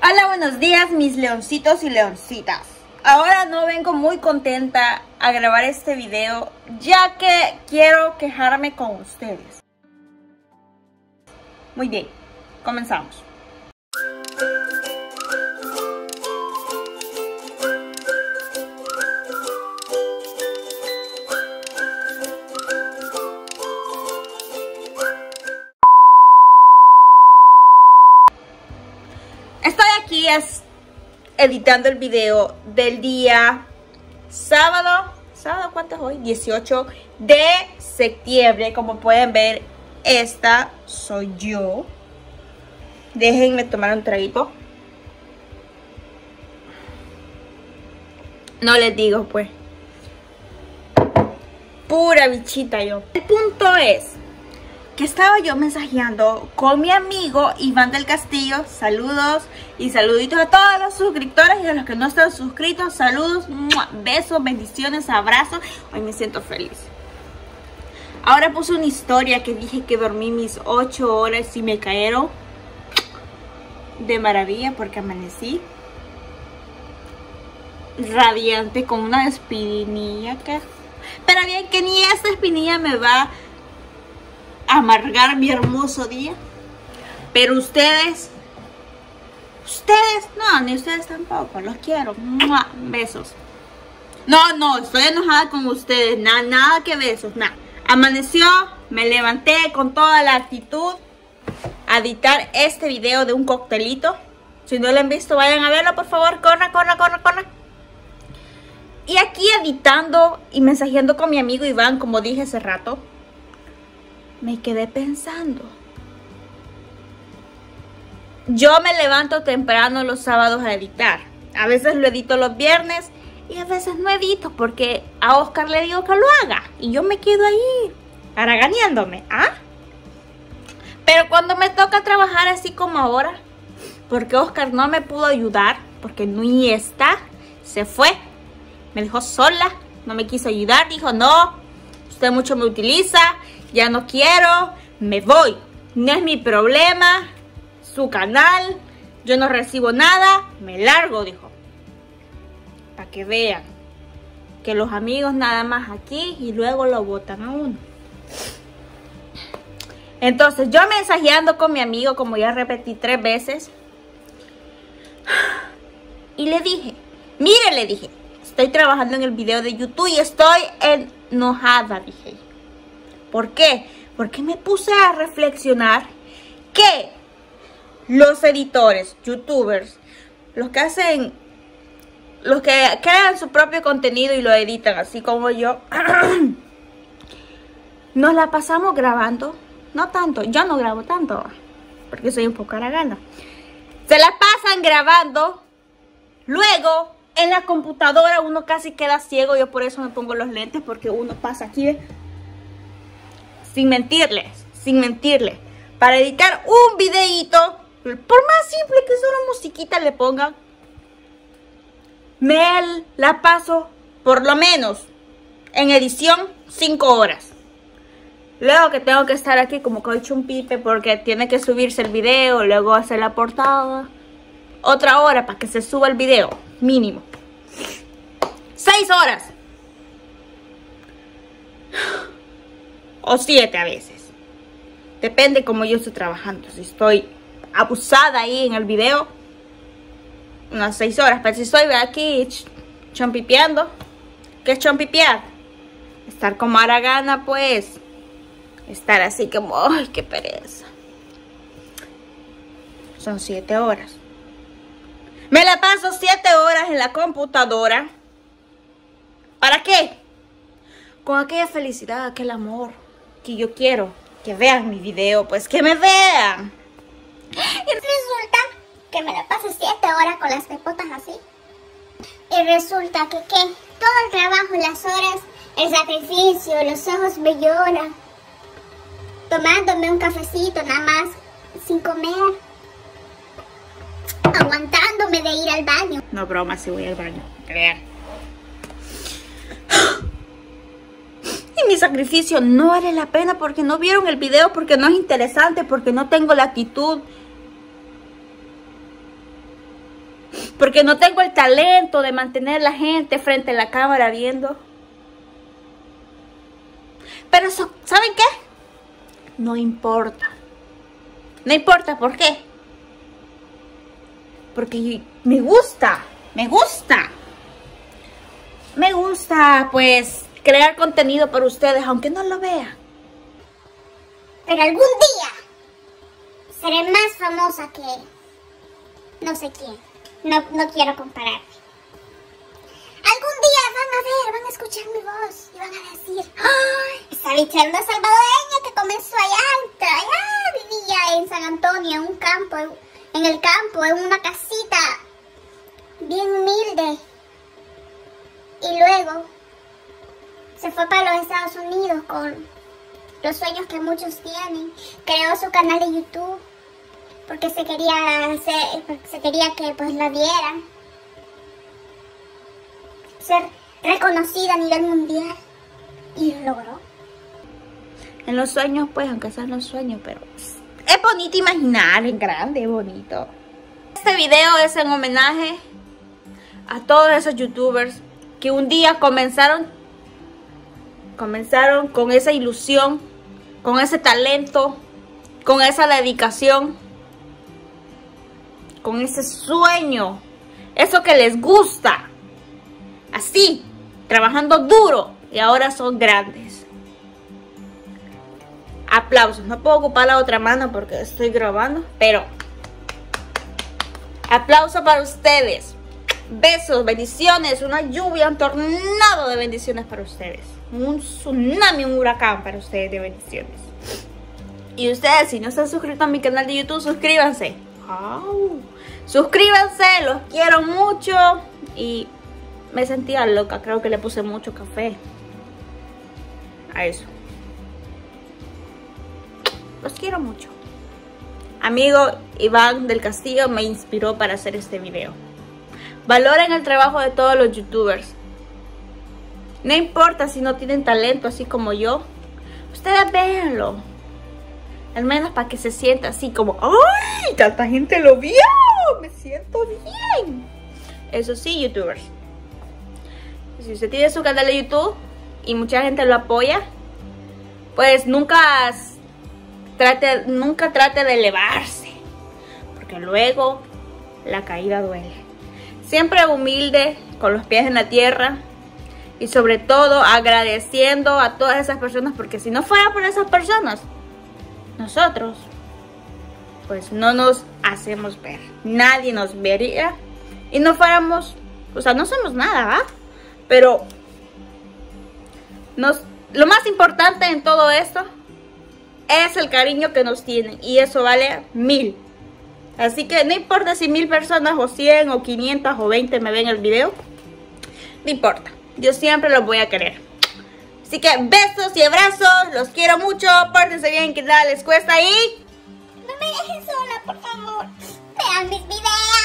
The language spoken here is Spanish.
Hola, buenos días mis leoncitos y leoncitas. Ahora no vengo muy contenta a grabar este video, ya que quiero quejarme con ustedes. Muy bien, comenzamos. Estoy aquí editando el video del día sábado, ¿cuánto es hoy? 18 de septiembre. Como pueden ver, esta soy yo. Déjenme tomar un traguito. No les digo, pues. Pura bichita yo. El punto es que estaba yo mensajeando con mi amigo Iván del Castillo. Saludos y saluditos a todos los suscriptores y a los que no están suscritos. Saludos, besos, bendiciones, abrazos. Hoy me siento feliz. Ahora puse una historia que dije que dormí mis 8 horas y me cayeron de maravilla porque amanecí radiante con una espinilla que... Pero bien que ni esta espinilla me va amargar mi hermoso día. Pero ustedes no, ni ustedes tampoco. Los quiero. ¡Mua! Besos. No, estoy enojada con ustedes. Nada que besos, nada. Amaneció, me levanté con toda la actitud a editar este video de un coctelito. Si no lo han visto, vayan a verlo, por favor. Corra. Y aquí editando y mensajeando con mi amigo Iván, como dije hace rato, me quedé pensando. Yo me levanto temprano los sábados a editar. A veces lo edito los viernes y a veces no edito porque a Oscar le digo que lo haga. Y yo me quedo ahí haraganeándome. Pero cuando me toca trabajar así como ahora, porque Oscar no me pudo ayudar, porque no está, se fue. Me dejó sola, no me quiso ayudar. Dijo, no, usted mucho me utiliza. Ya no quiero, me voy. No es mi problema, su canal, yo no recibo nada, me largo, dijo. Para que vean que los amigos nada más aquí y luego lo botan a uno. Entonces yo mensajeando con mi amigo, como ya repetí 3 veces, y le dije, mire, le dije, estoy trabajando en el video de YouTube y estoy enojada, dije. ¿Por qué? Porque me puse a reflexionar que los editores, youtubers, los que crean su propio contenido y lo editan, así como yo, nos la pasamos grabando. No tanto, yo no grabo tanto, porque soy un poco haragana. Se la pasan grabando, luego en la computadora uno casi queda ciego. Yo por eso me pongo los lentes, porque uno pasa aquí, sin mentirles, para editar un videíto, por más simple que solo musiquita le pongan, me la paso por lo menos en edición 5 horas. Luego que tengo que estar aquí como que he hecho un pipe porque tiene que subirse el video, luego hacer la portada, otra hora para que se suba el video, mínimo 6 horas o 7 a veces, depende como yo estoy trabajando. Si estoy abusada ahí en el video, unas 6 horas. Pero si estoy aquí chompipeando, ¿qué es chompipear? Estar como haragana, pues. Estar así como, ay, qué pereza. Son 7 horas. Me la paso 7 horas en la computadora. ¿Para qué? Con aquella felicidad, aquel amor que yo quiero. Que vean mi video, pues que me vean. Y resulta que me la paso 7 horas con las pepotas así. Y resulta que todo el trabajo, las horas, el sacrificio, los ojos me lloran. Tomándome un cafecito nada más, sin comer. Aguantándome de ir al baño. No, broma, si voy al baño. Vean. Y mi sacrificio no vale la pena porque no vieron el video, porque no es interesante, porque no tengo la actitud. porque no tengo el talento de mantener la gente frente a la cámara viendo. Pero eso, ¿saben qué? No importa. No importa, ¿por qué? Porque me gusta, pues, crear contenido para ustedes, aunque no lo vean. Pero algún día seré más famosa que no sé quién. No quiero compararme. Algún día van a escuchar mi voz y van a decir, ¡ay! Esa bicha era una salvadoreña que comenzó allá vivía en San Antonio, en un campo, en el campo, en una casita bien humilde. Y luego se fue para los Estados Unidos con los sueños que muchos tienen. Creó su canal de YouTube porque se quería que pues la vieran. Ser reconocida a nivel mundial. Y lo logró. En los sueños, pues, aunque sean los sueños, pero es bonito imaginar, es grande, es bonito. Este video es en homenaje a todos esos youtubers que un día comenzaron con esa ilusión, con ese talento, con esa dedicación, con ese sueño, eso que les gusta, así, trabajando duro, y ahora son grandes. Aplausos. No puedo ocupar la otra mano porque estoy grabando, pero aplauso para ustedes. Besos, bendiciones, una lluvia, un tornado de bendiciones para ustedes. Un tsunami, un huracán para ustedes de bendiciones. Y ustedes, si no se han suscrito a mi canal de YouTube, suscríbanse. Suscríbanse, los quiero mucho. Y me sentía loca, creo que le puse mucho café a eso. Los quiero mucho. Amigo Iván del Castillo me inspiró para hacer este video. Valoren el trabajo de todos los youtubers. No importa si no tienen talento así como yo. Ustedes véanlo. Al menos para que se sienta así como, ¡ay! Tanta gente lo vio. Me siento bien. Eso sí, youtubers. Si usted tiene su canal de YouTube y mucha gente lo apoya, pues nunca trate de elevarse, porque luego la caída duele. Siempre humilde, con los pies en la tierra, y sobre todo agradeciendo a todas esas personas, porque si no fuera por esas personas, nosotros pues no nos hacemos ver, nadie nos vería y no fuéramos, o sea, no somos nada, ¿va? Pero lo más importante en todo esto es el cariño que nos tienen, y eso vale 1000. Así que no importa si 1000 personas o 100 o 500 o 20 me ven el video, no importa, yo siempre los voy a querer. Así que besos y abrazos, los quiero mucho, pórtense bien, que nada les cuesta y no me dejen sola, por favor. Vean mis videos.